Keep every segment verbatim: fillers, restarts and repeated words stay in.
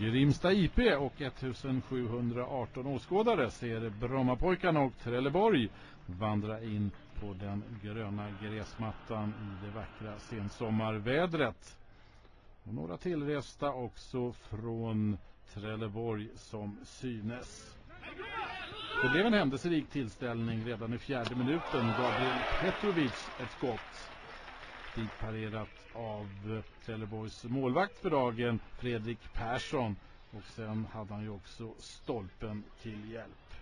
Grimsta I P och ettusensjuhundraarton åskådare ser Brommapojkarna och Trelleborg vandra in på den gröna gräsmattan i det vackra sensommarvädret. Och några tillresta också från Trelleborg som synes. Det blev en händelserik tillställning redan i fjärde minuten. Gabriel Petrovic ett skott. Dit parerat av Trelleborgs målvakt för dagen, Fredrik Persson. Och sen hade han ju också stolpen till hjälp.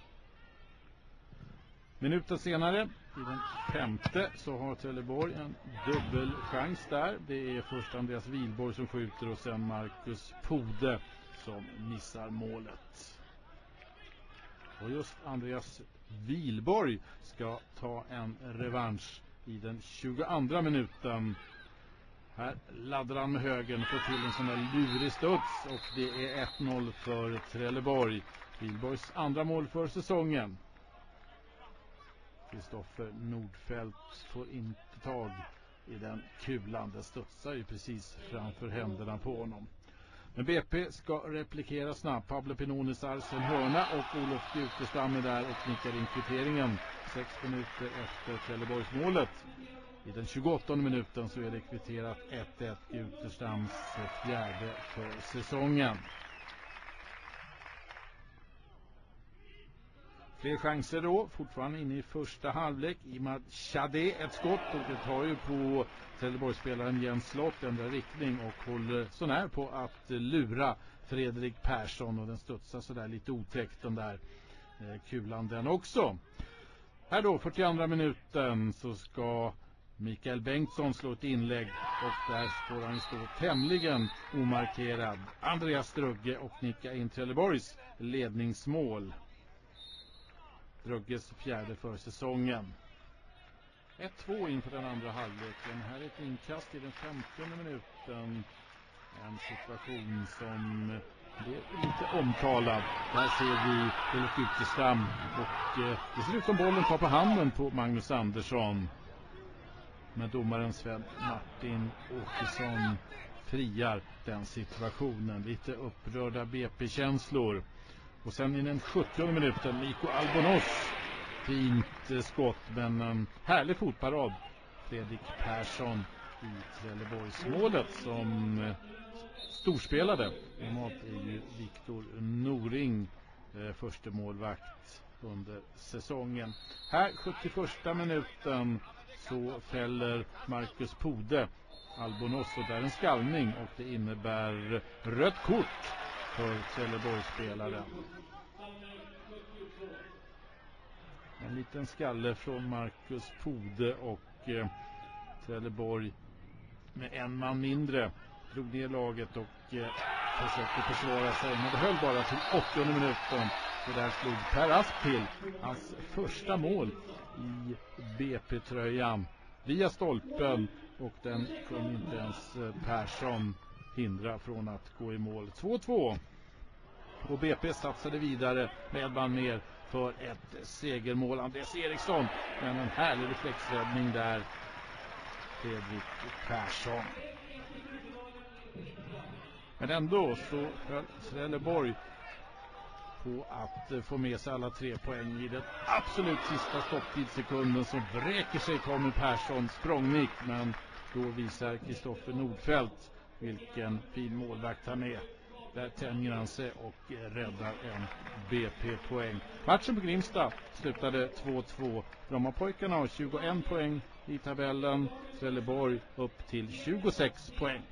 Minuten senare, i den femte, så har Trelleborg en dubbel chans där. Det är först Andreas Wilborg som skjuter och sen Marcus Pode som missar målet. Och just Andreas Wilborg ska ta en revansch i den tjugoandra minuten. Här laddar han med högen och får till en sån där lurig studs och det är ett noll för Trelleborg. Wilborgs andra mål för säsongen. Kristoffer Nordfeldt får inte tag i den kulan. Den studsar ju precis framför händerna på honom. Men B P ska replikera snabbt. Pablo Pinonis Arsen hörna och Olof Gutestam är där och nickar in kvitteringen. Sex minuter efter Trelleborgs målet. I den tjugoåttonde minuten så är det kvitterat ett ett, Gutestams fjärde för säsongen. Fler chanser då, fortfarande inne i första halvlek. Imad Shadeh ett skott och det tar ju på Trelleborgsspelaren Jens Slott ändrar riktning och håller så när på att lura Fredrik Persson och den studsar så där lite otäckt den där eh, kulan den också. Här då, fyrtioandra minuten så ska Mikael Bengtsson slå ett inlägg och där får han stå tämligen omarkerad. Andreas Strugge och nicka in Trelleborgs ledningsmål. Drugges fjärde för säsongen. ett två inför den andra halvleken. Här är ett inkast i den femtonde minuten. En situation som blir lite omtalad. Där ser vi Olof Gutestam och eh, det ser ut som bollen tar på handen på Magnus Andersson. Men domaren Sven Martin Åkesson friar den situationen. Lite upprörda B P-känslor. Och sen i den sjuttionde minuten Nico Albonos. Fint skott men en härlig fotparad. Fredrik Persson i Trelleborgsmålet som storspelade. Normalt är ju Viktor Noring eh, första målvakt under säsongen. Här sjuttioförsta minuten så fäller Marcus Pode Albonos och där en skallning och det innebär rött kort för Trelleborgsspelaren. En liten skalle från Marcus Pode och eh, Trelleborg med en man mindre drog ner laget och eh, försökte försvara sig. Men det höll bara till åttionde minuten. Så där slog Per Asp till hans första mål i B P-tröjan via stolpen och den kunde inte ens Persson hindra från att gå i mål. två två. Och B P satsade vidare med man mer för ett segermål. Andreas Eriksson, men en härlig reflexräddning där. Fredrik Persson. Men ändå så höll Trelleborg på att få med sig alla tre poäng i den absolut sista stopptidssekunden så vräker sig Tommy Persson språngnick, men då visar Kristoffer Nordfeldt vilken fin målvakt han är. Där tänjer han sig och räddar en B P-poäng. Matchen på Grimsta slutade två två. Brommapojkarna har tjugoen poäng i tabellen. Trelleborg upp till tjugosex poäng.